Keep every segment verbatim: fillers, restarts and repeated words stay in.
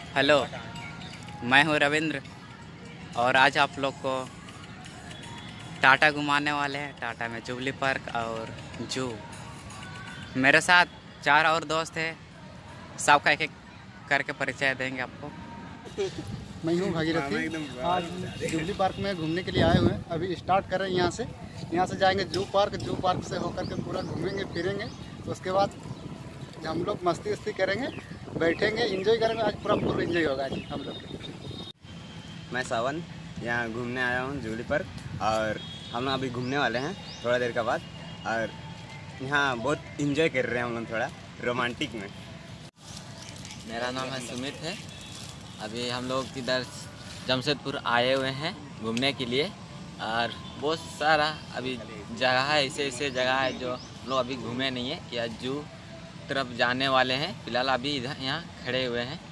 Hello, मैं हूँ रविंद्र और आज आप लोग को टाटा घुमाने वाले हैं। टाटा में जुबली पार्क और जू। मेरे साथ चार और दोस्त हैं, सबका एक एक करके परिचय देंगे आपको। मैं हूँ भागीरथी। आज जुबली पार्क में घूमने के लिए आए हुए हैं। अभी स्टार्ट कर रहे हैं यहाँ से यहाँ से जाएंगे जू पार्क। जू पार्क से होकर के पूरा घूमेंगे फिरेंगे। तो उसके बाद हम लोग मस्ती वस्ती करेंगे, बैठेंगे, एंजॉय करेंगे। आज पूरा फुल एंजॉय होगा आज हम लोग। मैं सावन यहाँ घूमने आया हूँ जुबली पार्क, और हम लोग अभी घूमने वाले हैं थोड़ा देर के बाद, और यहाँ बहुत इंजॉय कर रहे हैं हम लोग, थोड़ा रोमांटिक में। मेरा नाम है सुमित है। अभी हम लोग इधर जमशेदपुर आए हुए हैं घूमने के लिए, और बहुत सारा अभी जगह है, ऐसे ऐसे जगह है जो हम लोग अभी घूमे नहीं है, या जू तरफ जाने वाले हैं। फिलहाल अभी इधर यहाँ खड़े हुए हैं।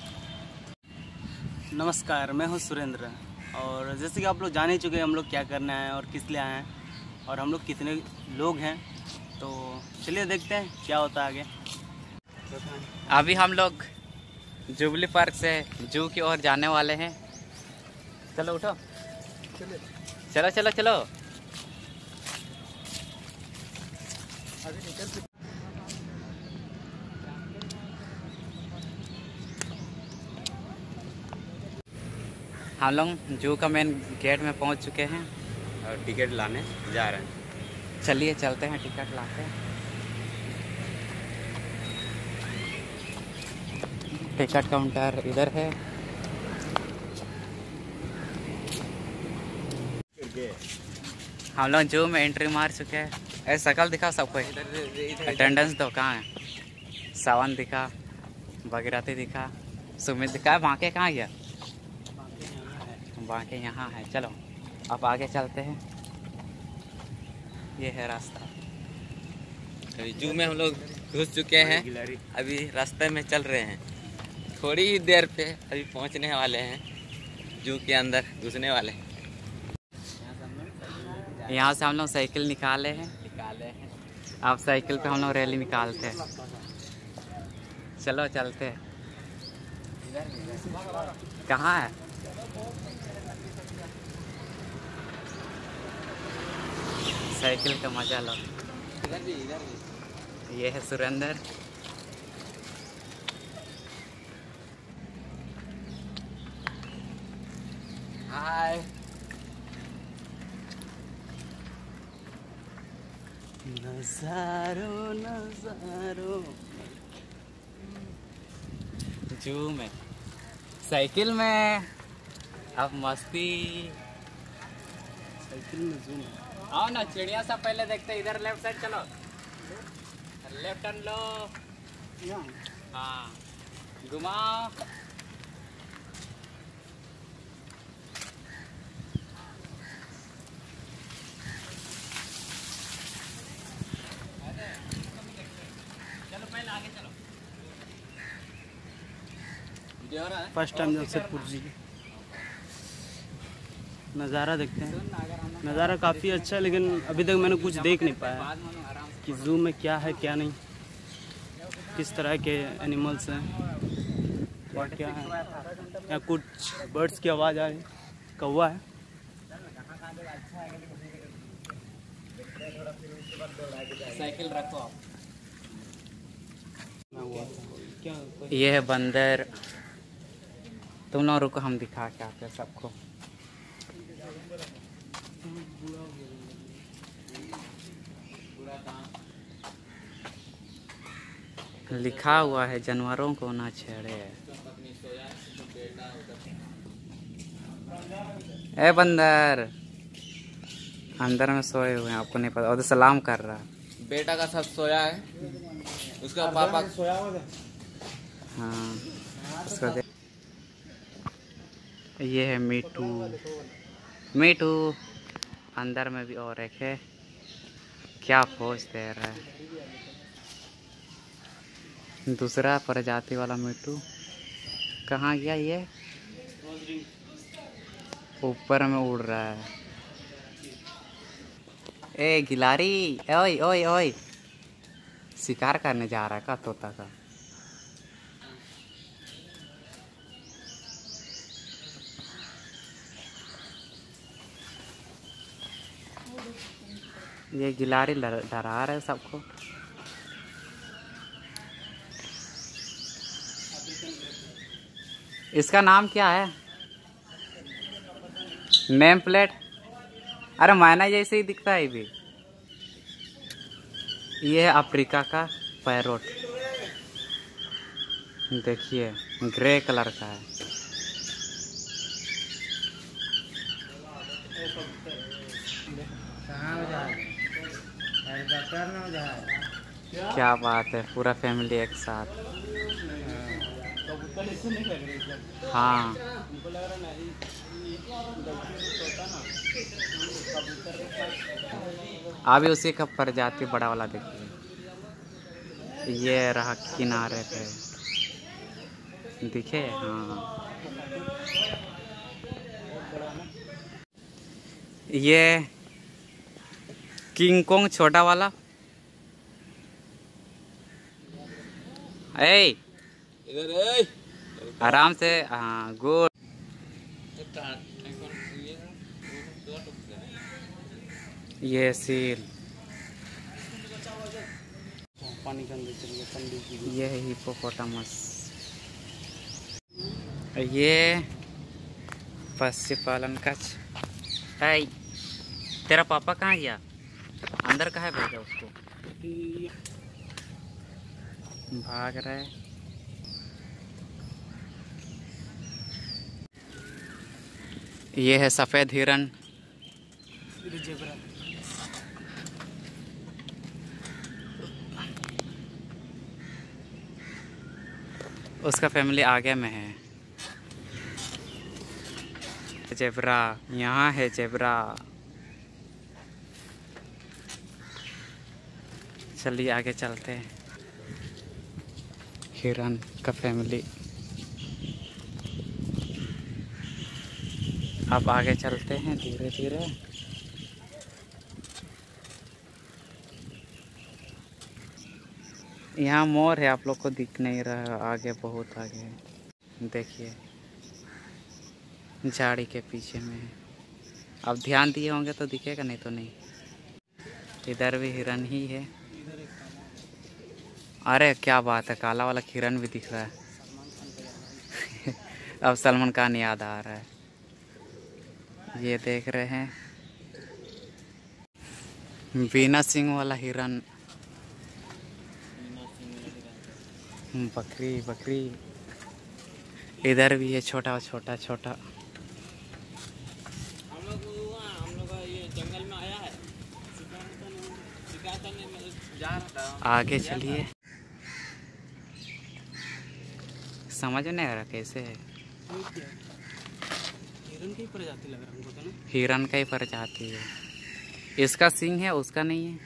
नमस्कार, मैं हूँ सुरेंद्र। और जैसे कि आप लोग जान ही चुके हैं हम लोग क्या करने आए हैं और किस लिए आए हैं, और हम लोग कितने लोग हैं। तो चलिए देखते हैं क्या होता है आगे। अभी हम लोग जुबली पार्क से जू की ओर जाने वाले हैं। चलो उठो, चलो चलो चलो। हम लोग जू का मेन गेट में पहुंच चुके हैं और टिकट लाने जा रहे हैं। चलिए चलते हैं, टिकट लाते हैं। टिकट काउंटर इधर है। हम लोग जू में एंट्री मार चुके हैं। ऐसे शकल दिखा सबको, अटेंडेंस दो। कहाँ है? सावन दिखा, भागीरथी दिखा, सुमित दिखा। बांके कहाँ गया? बांके यहाँ है। चलो अब आगे चलते हैं, ये है रास्ता। अभी जू में हम लोग घुस चुके हैं, अभी रास्ते में चल रहे हैं। थोड़ी ही देर पे अभी पहुंचने वाले हैं, जू के अंदर घुसने वाले हैं। यहाँ से हम लोग साइकिल निकाले हैं निकाले हैं अब साइकिल पे हम लोग रैली निकालते हैं। चलो चलते हैं। कहाँ है? साइकिल का मजा लो। इधर भी इधर भी ये है सुरेंद्र। हाय। नजारो नजारो जू में साइकिल में अब मस्ती। साइकिल में जू में आओ ना, चिड़िया सब पहले देखते। इधर लेफ्ट साइड चलो, लेफ्ट टर्न लो। हाँ, घुमाओ। चलो पहले आगे चलो। वीडियो हो रहा है? फर्स्ट टाइम जमशेदपुर जी नज़ारा देखते हैं। नज़ारा काफ़ी अच्छा है, लेकिन अभी तक मैंने कुछ देख नहीं पाया कि जू में क्या है क्या नहीं, किस तरह के एनिमल्स हैं और क्या है। या कुछ बर्ड्स की आवाज़ आ रही, कौवा है। साइकिल रखो आप। क्या ये है बंदर। तुम लोग रुको, हम दिखा के आते हैं सबको। लिखा हुआ है जानवरों को ना छेड़े। ए बंदर अंदर में सोए हुए हैं, आपको नहीं पता। और तो सलाम कर रहा है। बेटा का साथ सोया है, उसका पापा सोया हुआ है। हाँ, उसको दे। ये है मीठू। मीठू अंदर में भी और एक है, क्या पोज दे रहा है। दूसरा प्रजाति वाला मीठू कहाँ गया? ये ऊपर में उड़ रहा है। ए गिलारी, ओए ओए ओए, शिकार करने जा रहा है का तोता का? ये गिलारी डरा रहे सबको। इसका नाम क्या है? Name plate? अरे मैना जैसे ही दिखता है भी। ये है अफ्रीका का पैरोट, देखिए ग्रे कलर का है। क्या बात है, पूरा फैमिली एक साथ। हाँ अभी उसी का प्रजाति बड़ा वाला देखिए, ये रहा किनारे पे दिखे। हाँ ये किंग कोंग छोटा वाला। ए इधर आराम से। हाँ गुड। ये सील, पानी के अंदर चलिए पंडित जी। ये है हिप्पोपोटामस। ये पशुपालन का। है तेरा पापा कहाँ गया? अंदर कहाँ भेजा उसको? भाग रहे। ये है सफेद हिरन। उसका फैमिली आगे में है। जेब्रा, यहाँ है जेब्रा। चलिए आगे चलते हैं। हिरन का फैमिली। अब आगे चलते हैं धीरे धीरे। यहाँ मोर है, आप लोग को दिख नहीं रहा, आगे बहुत आगे है। देखिए झाड़ी के पीछे में है। अब ध्यान दिए होंगे तो दिखेगा, नहीं तो नहीं। इधर भी हिरन ही है। अरे क्या बात है, काला वाला हिरन भी दिख रहा है। अब सलमान खान याद आ रहा है। ये देख रहे हैं बीना सिंह वाला हिरन। बकरी बकरी इधर भी है, छोटा छोटा छोटा। हम लोग हम लोग ये जंगल में आया है, जा रहा था। आगे चलिए। समझ नहीं आ रहा कैसे है। हिरन की प्रजाति लग रहा है हमको तो ना। हिरन का ही प्रजाति है। इसका सिंग है, उसका नहीं है।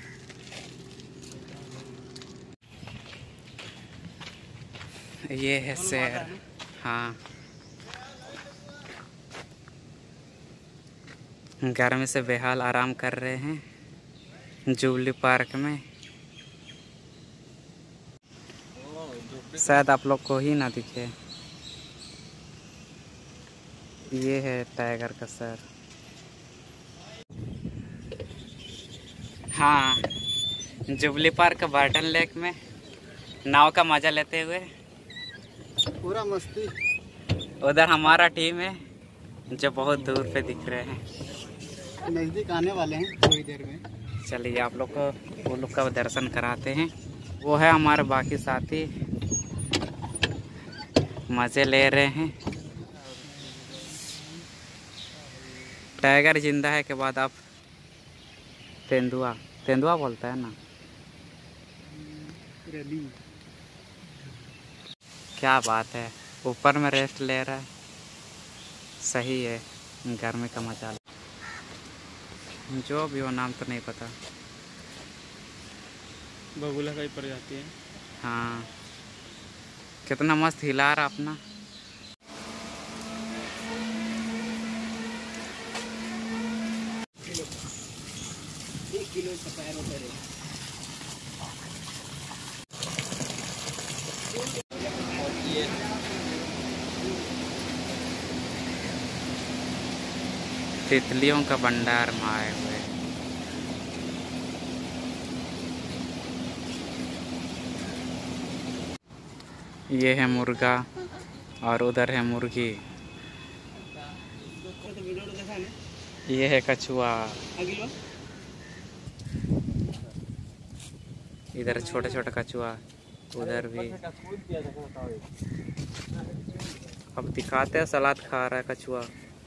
ये है शेर। हाँ गर्मी से बेहाल आराम कर रहे हैं जुबली पार्क में। शायद आप लोग को ही ना दिखे। ये है टाइगर का सर। हाँ जुबली पार्क बर्टन लेक में नाव का मजा लेते हुए पूरा मस्ती। उधर हमारा टीम है जो बहुत दूर पे दिख रहे हैं। नज़दीक आने वाले हैं थोड़ी देर में। चलिए आप लोग को वो लोग का दर्शन कराते हैं। वो है हमारे बाकी साथी, मज़े ले रहे हैं। टाइगर जिंदा है के बाद आप तेंदुआ तेंदुआ बोलता है ना। क्या बात है, ऊपर में रेस्ट ले रहा है। सही है, गर्मी का मजा। जो भी हो, नाम तो नहीं पता। बगुला का ही प्रजाति है। हाँ कितना मस्त हिला रहा अपना। एक किलो सफाया होता है। तितलियों का भंडार में आए हुए। ये है मुर्गा और उधर है मुर्गी। ये है कछुआ। इधर छोटे छोटे कछुआ, उधर भी। अब दिखाते हैं, सलाद खा रहा है कछुआ।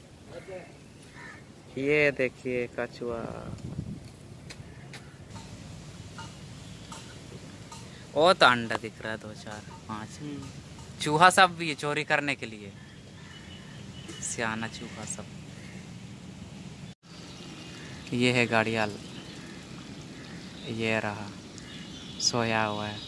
ये देखिए कछुआ। और तो अंडा दिख रहा है, दो चार पाँच। चूहा सब भी चोरी करने के लिए, सियाना चूहा सब। ये है गाड़ियाल, ये रहा सोया हुआ है।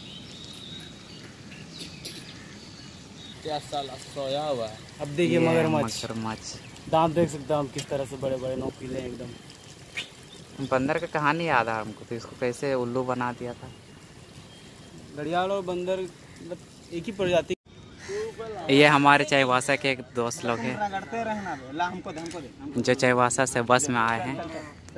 क्या साला सोया हुआ है। अब देखिए मगरमच्छ, मगरमच्छ। दांत देख सकते हो हम किस तरह से बड़े बड़े नोकीले एकदम। बंदर का कहानी याद आ हमको, तो इसको कैसे उल्लू बना दिया था। घड़ियाल और बंदर मतलब एक ही प्रजाति। ये हमारे चाईबासा के एक दोस्त लोग हैं जो चाईबासा से बस में आए हैं।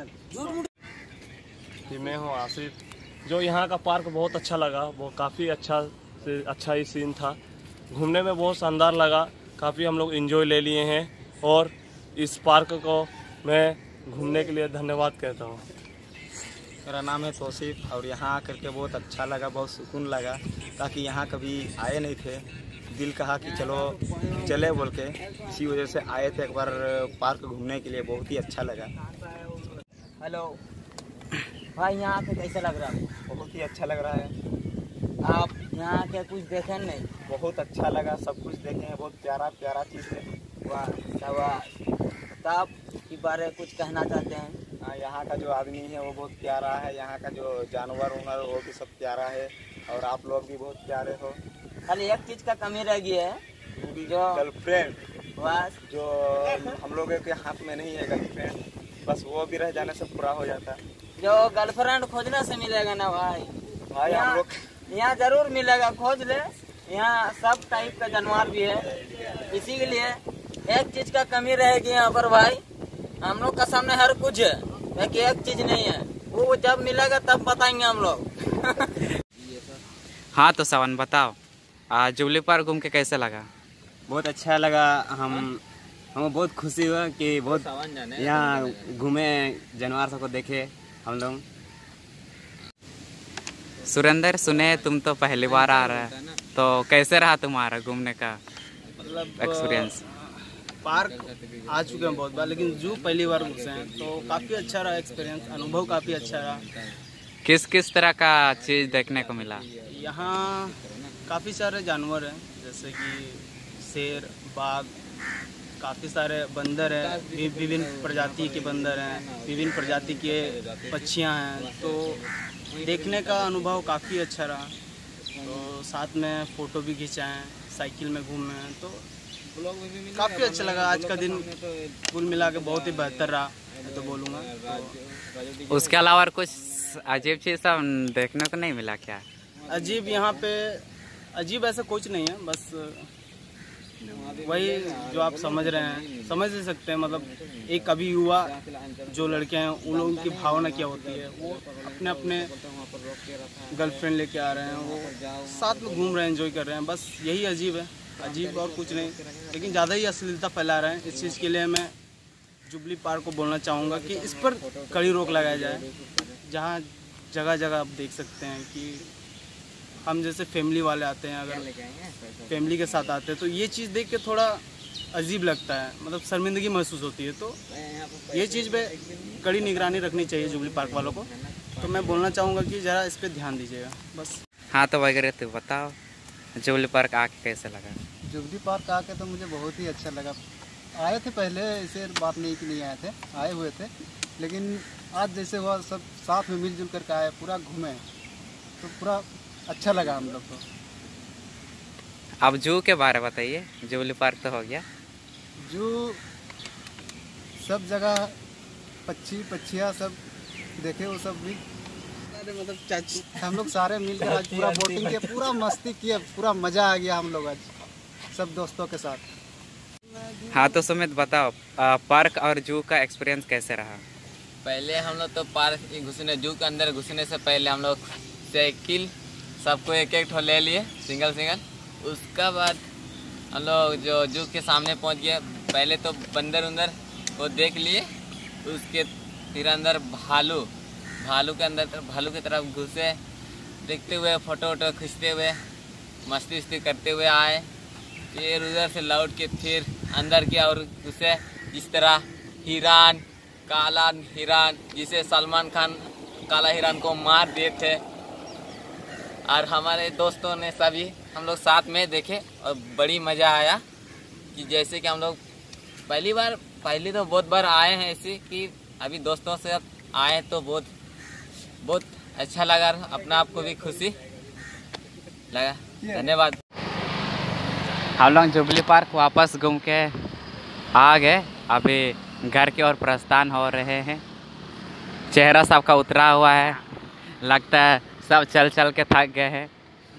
मैं हूँ आसिफ। जो यहाँ का पार्क बहुत अच्छा लगा, वो काफ़ी अच्छा से अच्छा ही सीन था। घूमने में बहुत शानदार लगा, काफ़ी हम लोग एंजॉय ले लिए हैं। और इस पार्क को मैं घूमने के लिए धन्यवाद कहता हूँ। मेरा नाम है तौसीफ और यहाँ आकर के बहुत अच्छा लगा, बहुत सुकून लगा। ताकि यहाँ कभी आए नहीं थे, दिल कहा कि चलो चले बोल के, इसी वजह से आए थे एक बार पार्क घूमने के लिए। बहुत ही अच्छा लगा। हेलो भाई, यहाँ आके कैसा लग रहा है? बहुत ही अच्छा लग रहा है। आप यहाँ के कुछ देखे नहीं? बहुत अच्छा लगा, सब कुछ देखे हैं। बहुत प्यारा प्यारा चीज़ है। वाह शाबाश। तो आप के बारे में कुछ कहना चाहते हैं? हाँ, यहाँ का जो आदमी है वो बहुत प्यारा है। यहाँ का जो जानवर उनवर वो भी सब प्यारा है। और आप लोग भी बहुत प्यारे हो। खाली एक चीज़ का कमी रह गई है, जो गर्लफ्रेंड। बस जो हम लोगों के हाथ में नहीं है गर्लफ्रेंड, बस वो भी रह जाने से पूरा हो जाता है। जो गर्लफ्रेंड खोजने से मिलेगा ना भाई, भाई हम लोग यहाँ जरूर मिलेगा, खोज ले। यहाँ सब टाइप का जानवर भी है, इसी के लिए एक चीज का कमी रहेगी यहाँ पर भाई। हम लोग का सामने हर कुछ है, लेकिन एक चीज नहीं है। वो जब मिलेगा तब बताएंगे हम लोग। हाँ तो सावन बताओ, आज जुबली पार्क घूम के कैसे लगा? बहुत अच्छा लगा। हम हमें बहुत खुशी हुआ कि बहुत यहाँ घूमे, जानवर सबको देखे हम लोग। सुरेंद्र, सुने तुम तो पहली बार आ रहा है, तो कैसे रहा तुम्हारा घूमने का मतलब एक्सपीरियंस? पार्क आ चुके हैं बहुत बार, लेकिन जू पहली बार घुसे हैं, तो काफ़ी अच्छा रहा एक्सपीरियंस, अनुभव काफ़ी अच्छा रहा। किस किस तरह का चीज़ देखने को मिला? यहाँ काफ़ी सारे जानवर हैं, जैसे कि शेर, बाघ, काफ़ी सारे बंदर हैं, वि- विभिन्न प्रजाति के बंदर हैं, विभिन्न प्रजाति के पक्षियाँ हैं। तो देखने का अनुभव काफ़ी अच्छा रहा। तो साथ में फ़ोटो भी खिंचाएँ, साइकिल में घूमे हैं, तो काफ़ी अच्छा लगा। आज का दिन कुल मिला के बहुत ही बेहतर रहा, मैं तो बोलूँगा। तो उसके अलावा और कुछ अजीब चीज़ सब देखने को नहीं मिला क्या? अजीब यहाँ पे अजीब ऐसा कुछ नहीं है, बस वही जो आप समझ रहे हैं, समझ नहीं सकते हैं। मतलब एक अभी युवा जो लड़के हैं, उन लोगों की भावना क्या होती है, वो अपने अपने गर्लफ्रेंड लेके आ रहे हैं, वो साथ में घूम रहे हैं, एंजॉय कर रहे हैं। बस यही अजीब है, अजीब और कुछ नहीं। लेकिन ज़्यादा ही अश्लीलता फैला रहे हैं। इस चीज़ के लिए मैं जुबली पार्क को बोलना चाहूँगा कि इस पर कड़ी रोक लगाया जाए। जहाँ जगह जगह आप देख सकते हैं कि हम जैसे फैमिली वाले आते हैं, अगर फैमिली के साथ आते हैं, तो ये चीज़ देख के थोड़ा अजीब लगता है, मतलब शर्मिंदगी महसूस होती है। तो ये चीज़ पे कड़ी निगरानी रखनी चाहिए जुबली पार्क वालों को। तो मैं बोलना चाहूँगा कि ज़रा इस पर ध्यान दीजिएगा बस। हाँ तो वगैरह तो बताओ, जुबली पार्क आके कैसे लगा? जुबली पार्क आके तो मुझे बहुत ही अच्छा लगा। आए थे पहले, ऐसे बात नहीं कि नहीं आए थे, आए हुए थे, लेकिन आज जैसे हुआ सब साथ में मिलजुल करके आए, पूरा घूमे, तो पूरा अच्छा लगा हम लोग को। अब जू के बारे में बताइए। जुबली पार्क तो हो गया, जो सब जगह पक्षी पक्षियाँ सब देखे, वो सब भी मतलब चाची हम लोग सारे मिलकर आज पूरा बोटिंग किया, पूरा मस्ती किया, पूरा मज़ा आ गया हम लोग आज सब दोस्तों के साथ। हाँ तो सुमित बताओ, आ, पार्क और जू का एक्सपीरियंस कैसे रहा? पहले हम लोग तो पार्क घुसने जू के अंदर घुसने से पहले हम लोग साइकिल सबको एक एक ठो ले लिए, सिंगल सिंगल। उसका बाद हम लोग जो जू के सामने पहुंच गए। पहले तो बंदर उंदर को देख लिए, उसके फिर अंदर भालू भालू के अंदर भालू की तरफ घुसे, देखते हुए फ़ोटो वोटो खींचते हुए मस्ती वस्ती करते हुए आए। फिर उधर से लौट के फिर अंदर किया और घुसे। जिस तरह हिरान, काला हिरान, जिसे सलमान खान काला हिरान को मार दिए थे, और हमारे दोस्तों ने सभी हम लोग साथ में देखे और बड़ी मज़ा आया। कि जैसे कि हम लोग पहली बार पहली तो बहुत बार आए हैं ऐसे, कि अभी दोस्तों से आए तो बहुत बहुत अच्छा लगा, अपना आप को भी खुशी लगा। धन्यवाद। हम लोग जुबली पार्क वापस घूम के आ गए। अभी घर की ओर प्रस्थान हो रहे हैं। चेहरा सबका उतरा हुआ है, लगता है सब चल चल के थक गए हैं।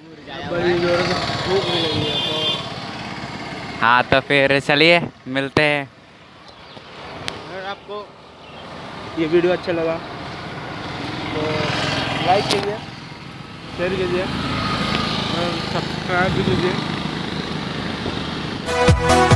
हाँ तो फिर चलिए मिलते हैं। अगर आपको ये वीडियो अच्छा लगा तो लाइक कीजिए, शेयर कीजिए और सब्सक्राइब भी कीजिए।